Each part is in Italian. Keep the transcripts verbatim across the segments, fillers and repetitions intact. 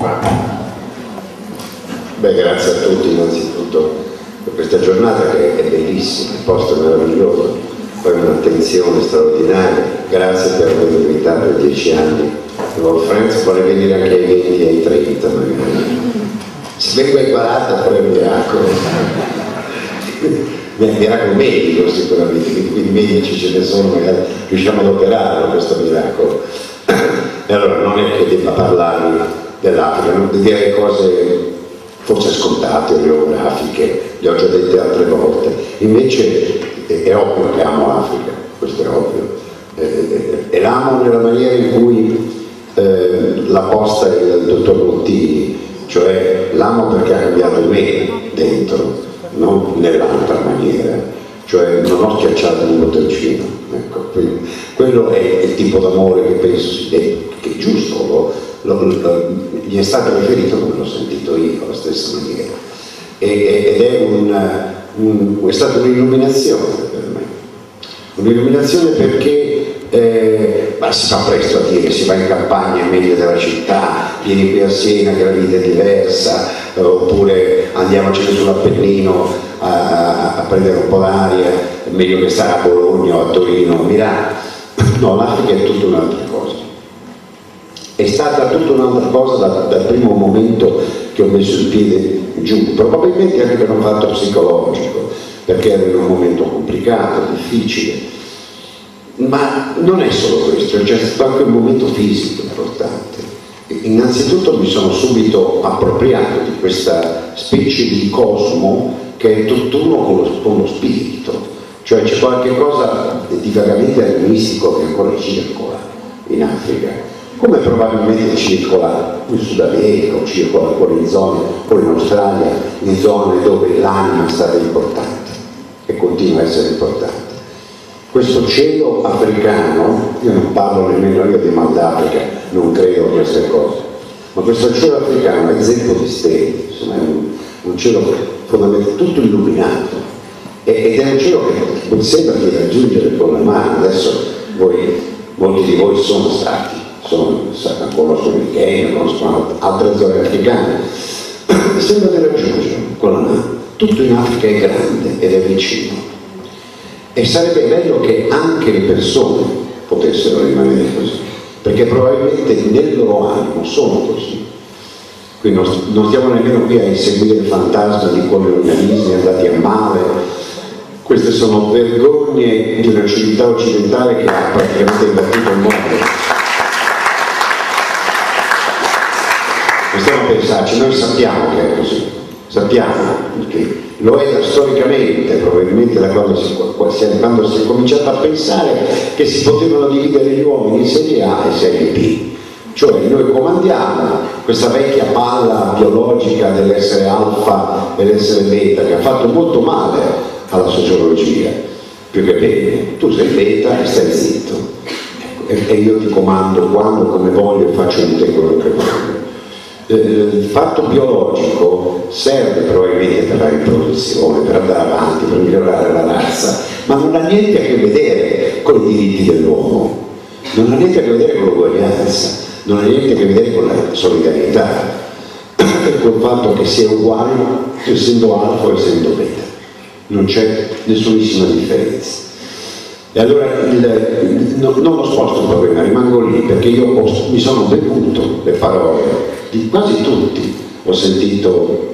Beh, grazie a tutti innanzitutto per questa giornata che è bellissima, il posto è meraviglioso, poi un'attenzione straordinaria, grazie per avermi invitato ai dieci anni. Friends vuole venire anche ai venti e ai trenta magari. Se vengo ai quaranta poi è un miracolo. Miracolo medico sicuramente, quindi medici ce ne sono, magari riusciamo ad operare questo miracolo. E allora non è che debba parlarvi dell'Africa, non dire cose forse scontate o geografiche, le ho già dette altre volte. Invece è, è ovvio che amo l'Africa, questo è ovvio. E, e l'amo nella maniera in cui eh, l'ha posta il dottor Bottini, cioè l'amo perché ha cambiato me dentro, non nell'altra maniera, cioè non ho schiacciato un bottoncino, ecco, quindi quello è il tipo d'amore che penso che è giusto, lo, lo, lo, gli è stato riferito come l'ho sentito io alla stessa maniera, e, ed è, un, un, è stata un'illuminazione per me, un'illuminazione perché eh, ma si fa presto a dire, si va in campagna, è meglio della città, vieni qui a Siena che la vita è diversa, eh, oppure andiamocene sull'Appennino a, a prendere un po' d'aria, è meglio che stare a Bologna o a Torino o a Milano. No, l'Africa è tutta un'altra cosa. È stata tutta un'altra cosa da, dal primo momento che ho messo il piede giù, probabilmente anche per un fatto psicologico, perché era in un momento complicato, difficile. Ma non è solo questo, c'è stato anche un momento fisico importante. Innanzitutto mi sono subito appropriato di questa specie di cosmo che è tutt'uno con lo, con lo spirito, cioè c'è qualche cosa di vagamente animistico che ancora circola in Africa, come probabilmente circola in Sud America, o circola ancora in zone, o in Australia, in zone dove l'anima è stata importante e continua a essere importante. Questo cielo africano, io non parlo nemmeno io di Mal d'Africa, non credo a queste cose, ma questo cielo africano è zeppo di stelle, insomma è un, un cielo fondamentalmente tutto illuminato, ed è un cielo che sembra di raggiungere con la mano. Adesso voi, molti di voi sono stati, sono, conoscono il Kenya, conoscono altre zone africane, sembra di raggiungere con la mano. Tutto in Africa è grande ed è vicino. E sarebbe bello che anche le persone potessero rimanere così, perché probabilmente nel loro animo sono così. Qui non, non stiamo nemmeno qui a inseguire il fantasma di colonialismi andati a male. Queste sono vergogne di una civiltà occidentale che ha praticamente invertito il mondo. Non stiamo a pensarci, noi sappiamo che è così, sappiamo perché lo è storicamente, probabilmente da quando si, quando si è cominciato a pensare che si potevano dividere gli uomini in serie A e serie B, cioè noi comandiamo questa vecchia palla biologica dell'essere alfa e dell'essere beta che ha fatto molto male alla sociologia, più che bene. Tu sei beta e stai zitto, e, e io ti comando quando, come voglio, e faccio di te quello che voglio. Il fatto biologico serve probabilmente per la riproduzione, per andare avanti, per migliorare la razza, ma non ha niente a che vedere con i diritti dell'uomo, non ha niente a che vedere con l'uguaglianza, non ha niente a che vedere con la solidarietà, e col fatto che si è uguali essendo alfa o essendo beta, non c'è nessunissima differenza. E allora il, il, no, non lo sposto il problema, rimango lì, perché io ho, mi sono bevuto le parole di quasi tutti. Ho sentito,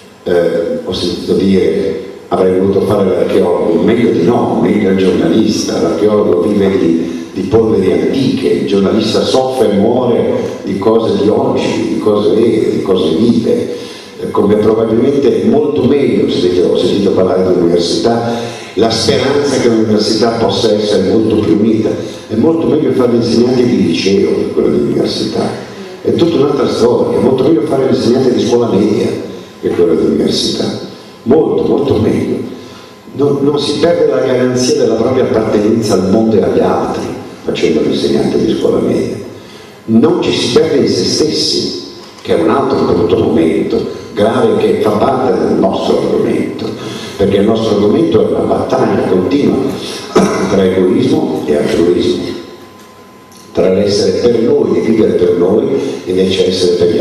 eh, ho sentito dire avrei voluto fare l'archeologo, meglio di no, meglio il giornalista. L'archeologo vive di, di polveri antiche, il giornalista soffre e muore di cose di oggi, di cose vere, di cose vive, eh, come probabilmente molto meglio. Ho sentito, ho sentito parlare di università, la speranza che l'università possa essere molto più unita. È molto meglio fare l'insegnante di liceo che quello di università. È tutta un'altra storia, è molto meglio fare l'insegnante di scuola media che quello di università. Molto, molto meglio. Non, non si perde la garanzia della propria appartenenza al mondo e agli altri facendo l'insegnante di scuola media. Non ci si perde in se stessi, che è un altro brutto momento, grave, che fa parte del nostro argomento, perché il nostro argomento è una battaglia continua tra egoismo e altruismo, tra l'essere per noi e vivere per noi e invece essere per gli altri e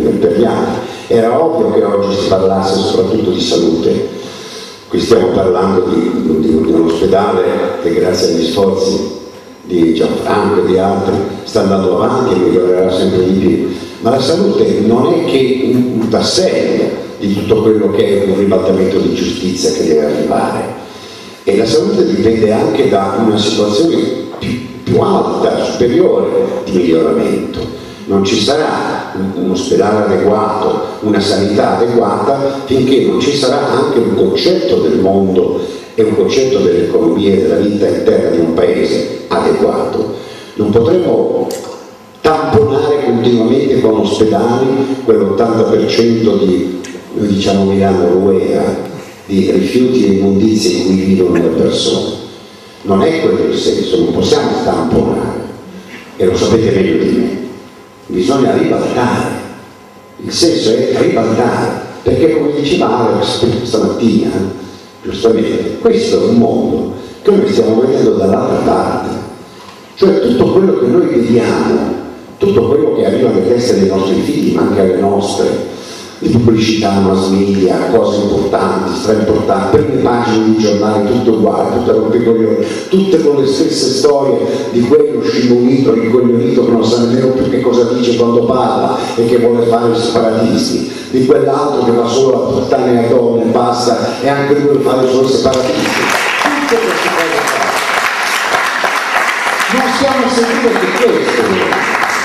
per gli altri. Era ovvio che oggi si parlasse soprattutto di salute. Qui stiamo parlando di, di, di un ospedale che grazie agli sforzi di Gianfranco e di altri sta andando avanti e migliorerà sempre di più. Ma la salute non è che un, un tassello di tutto quello che è un ribaltamento di giustizia che deve arrivare. E la salute dipende anche da una situazione più, più alta, superiore di miglioramento. Non ci sarà un, un ospedale adeguato, una sanità adeguata, finché non ci sarà anche un concetto del mondo e un concetto dell'economia e della vita interna di un paese adeguato. Non potremo tamponare continuamente con ospedali quell'ottanta per cento di, noi diciamo Milano, U E A, di rifiuti e immondizie in cui vivono le persone. Non è quello il senso, non possiamo tamponare, e lo sapete meglio di me. Bisogna ribaltare, il senso è ribaltare, perché come diceva Alex stamattina, giustamente, questo è un mondo che noi stiamo vedendo dall'altra parte, cioè tutto quello che noi vediamo, tutto quello che arriva alle teste dei nostri figli, ma anche alle nostre, di pubblicità, mass media, cose importanti, straimportanti, prime pagine di giornali, tutto uguale, tutte rompicoglioni, tutte con le stesse storie di quello scimunito, rincoglionito che non sa nemmeno più che cosa dice quando parla e che vuole fare i separatisti, di quell'altro che va solo la puttana e a donne e basta e anche lui vuole fare solo i separatisti. Tutte queste cose qua. Non stiamo a sentire che questo.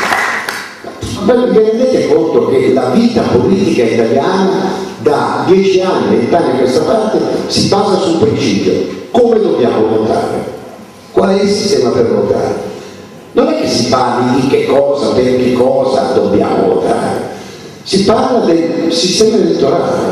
Ma vi rendete conto che la vita politica italiana da dieci anni, vent'anni a questa parte si basa sul principio: come dobbiamo votare? Qual è il sistema per votare? Non è che si parli di che cosa, per che cosa dobbiamo votare, si parla del sistema elettorale,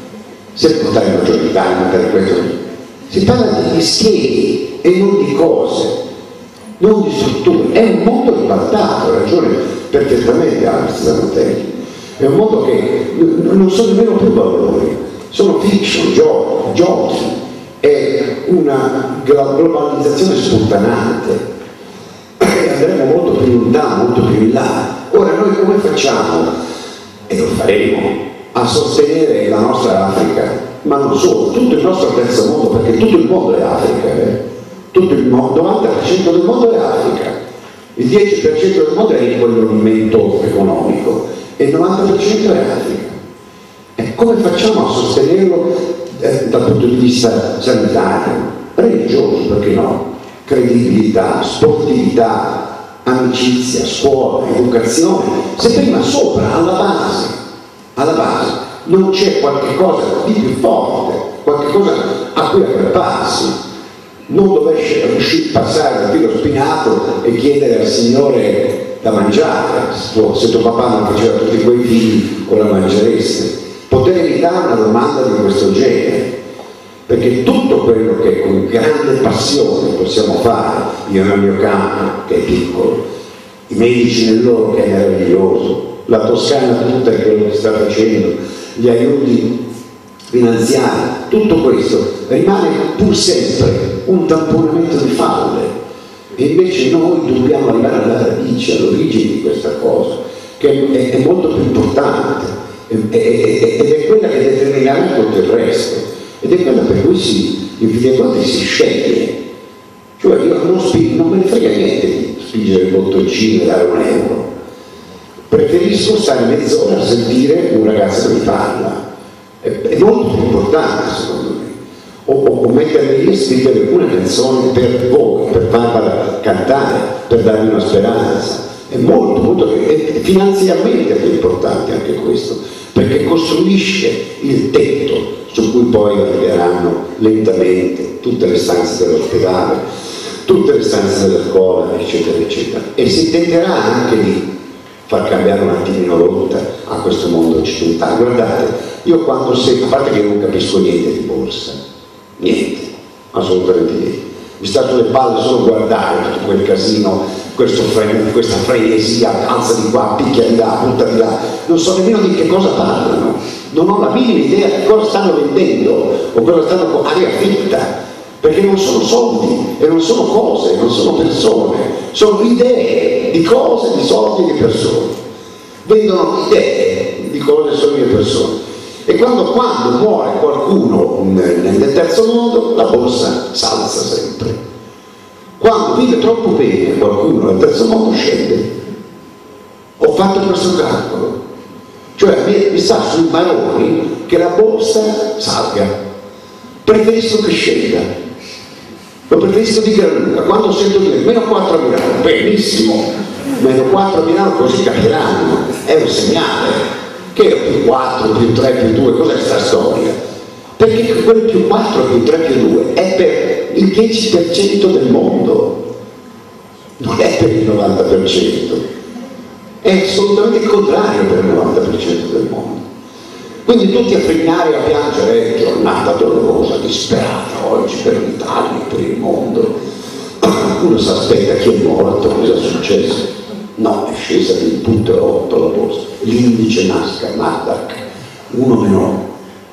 se votare maggioritario, per questo, si parla di schemi e non di cose, non di strutture. È un mondo ribaltato, ha ragione perfettamente Alex Zanottelli. È un mondo che non sono nemmeno più valori, sono fiction, giochi, giochi. È una globalizzazione sputtanante e andremo molto più lontano, molto più in là. Ora noi come facciamo, e lo faremo, a sostenere la nostra Africa, ma non solo, tutto il nostro terzo mondo, perché tutto il mondo è Africa, eh? Tutto il mondo, il novanta per cento del mondo è Africa. Il dieci per cento del mondo è il ricollionamento economico e il novanta per cento è Africa. E come facciamo a sostenerlo eh, dal punto di vista sanitario, religioso, perché no? Credibilità, sportività, amicizia, scuola, educazione, se prima sopra, alla base, alla base, non c'è qualche cosa di più forte, qualche cosa a cui aggrapparsi. Non dovesse riuscire a passare dal filo spinato e chiedere al Signore da mangiare, se tuo papà non faceva tutti quei figli o la mangereste. Poter evitare una domanda di questo genere, perché tutto quello che con grande passione possiamo fare, io nel mio campo che è piccolo, i medici nel loro che è meraviglioso, la Toscana tutta è quello che sta facendo, gli aiuti finanziari, tutto questo rimane pur sempre un tamponamento di falle, e invece noi dobbiamo arrivare alla radice, all'origine di questa cosa, che è, è molto più importante ed è quella che determinerà tutto il resto, ed è quella per cui si, in fin dei conti si sceglie. Cioè io non, sping, non me ne frega niente di spingere il bottoncino e dare un euro, preferisco stare mezz'ora a sentire un ragazzo che mi parla. È molto più importante secondo me, o, o, o mettermi lì a scrivere una canzone per voi, per farla cantare, per darmi una speranza. È molto, molto, è finanziariamente più importante anche questo, perché costruisce il tetto su cui poi arriveranno lentamente tutte le stanze dell'ospedale, tutte le stanze della scuola, eccetera, eccetera. E si tenterà anche di far cambiare un attimino rotta a questo mondo occidentale. Guardate, io quando sento, a parte che non capisco niente di borsa, niente, assolutamente niente, mi sta sulle palle solo guardare tutto quel casino, questo fre questa frenesia, alza di qua, picchia di là, butta di là, non so nemmeno di che cosa parlano, non ho la minima idea di cosa stanno vendendo o cosa stanno con aria fitta, perché non sono soldi e non sono cose, non sono persone, sono idee di cose, di soldi e di persone. Vendono idee, persone. E quando, quando muore qualcuno nel terzo mondo, la borsa s'alza sempre. Quando vive troppo bene qualcuno nel terzo mondo, scende. Ho fatto questo calcolo. Cioè mi, mi sta sui baroni che la borsa salga. Preferisco che scenda. Lo preferisco di gran lunga. Quando sento dire meno quattro a Milano, benissimo, meno quattro a Milano, così capiranno, è un segnale. Che è più quattro, più tre, più due, cos'è questa storia? Perché quel più quattro, più tre, più due è per il dieci per cento del mondo, non è per il novanta per cento, è assolutamente il contrario per il novanta per cento del mondo. Quindi tutti a frignare e a piangere, giornata dolorosa, disperata oggi per l'Italia, per il mondo. Uno si aspetta chi è morto, cosa è successo? No, è scesa di un punto e otto la borsa, l'indice Nasdaq, Nasdaq, uno meno.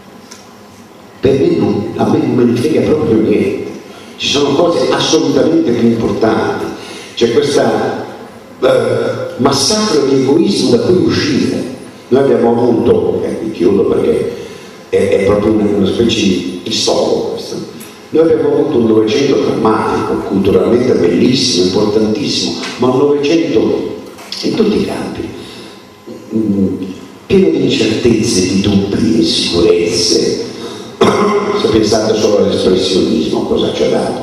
Per me non, a me non me ne frega proprio niente, ci sono cose assolutamente più importanti, c'è questa uh, massacro di egoismo da cui uscire. Noi abbiamo avuto, e mi chiudo perché è, è proprio una, una specie di storico questo, noi abbiamo avuto un Novecento drammatico, culturalmente bellissimo, importantissimo, ma un Novecento in tutti i campi, mh, pieno di incertezze, di dubbi, di insicurezze. Se pensate solo all'espressionismo, cosa ci ha dato?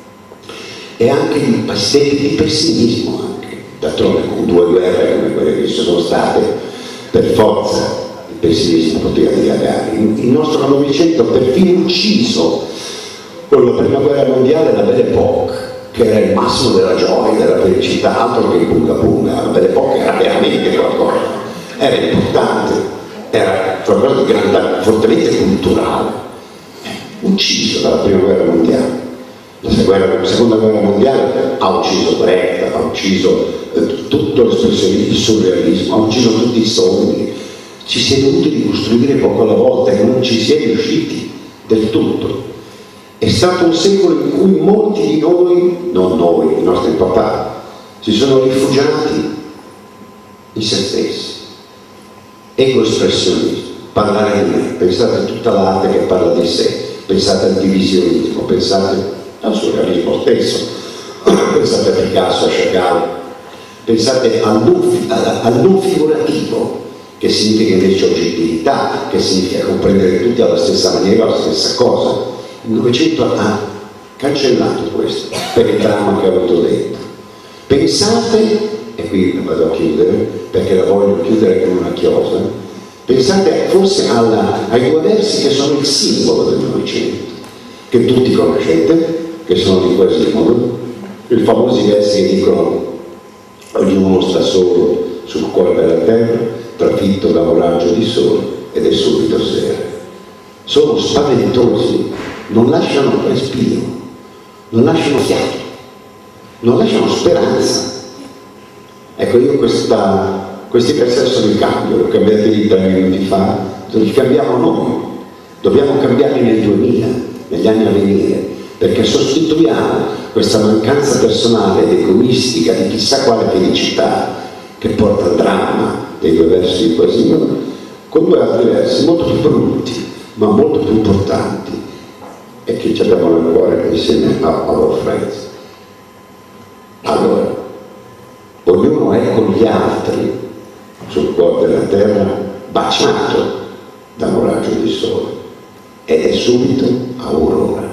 E anche di pasticchi di pessimismo, anche. D'altronde con due guerre come quelle che ci sono state, per forza il pessimismo poteva dilagare. Il nostro Novecento ha perfino ucciso con la prima guerra mondiale la Belle Époque, che era il massimo della gioia, della felicità, altro che il punga punga. La Belle Époque era veramente qualcosa, era importante, era qualcosa di grande, fortemente culturale. Ucciso dalla prima guerra mondiale. La seconda guerra mondiale ha ucciso Brecht, ha ucciso eh, tutto l'espressionismo, il surrealismo, ha ucciso tutti i sogni. Ci si è dovuti ricostruire poco alla volta e non ci si è riusciti del tutto. È stato un secolo in cui molti di noi, non noi, i nostri papà, si sono rifugiati in se stessi. Ego-espressionismo, parlare di me, pensate a tutta l'arte che parla di sé, pensate al divisionismo, pensate al surrealismo stesso, pensate a Picasso, a Chagall, pensate al non, al non figurativo, che significa invece oggettività, che significa comprendere tutti alla stessa maniera la stessa cosa. Il Novecento ha cancellato questo per il dramma che ho avuto dentro. Pensate, e qui vado a chiudere perché la voglio chiudere con una chiosa, pensate forse alla, ai due versi che sono il simbolo del Novecento, che tutti conoscete, che sono di Quasimodo, i famosi versi che dicono ognuno sta solo sul cuore della terra, trafitto da un raggio di sole ed è subito sera. Sono spaventosi, non lasciano respiro, non lasciano fiato, non lasciano speranza. Ecco, io questa, questi versi adesso li cambio, li ho cambiati di tre minuti fa, li cambiamo noi, dobbiamo cambiarli nel duemila, negli anni a venire, perché sostituiamo questa mancanza personale ed egoistica di chissà quale felicità che porta al dramma dei due versi di Quasimodo con due altri versi molto più brutti ma molto più importanti e che ci abbiamo nel cuore insieme a Our Friends. Allora, ognuno è con gli altri sul cuore della terra, baciato da un raggio di sole, ed è subito aurora.